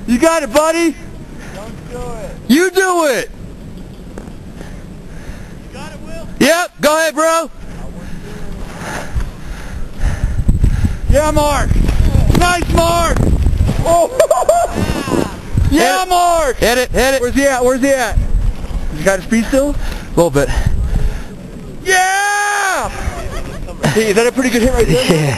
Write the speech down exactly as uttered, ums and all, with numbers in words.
You got it, buddy. Don't do it. You do it. You got it, Will? Yep. Go ahead, bro. Yeah, Mark. Nice, Mark. Oh. Yeah, Hit Mark. Hit it, hit it. Where's he at? Where's he at? You got his speed still? A little bit. Yeah! Hey, is that a pretty good hit right there? Yeah.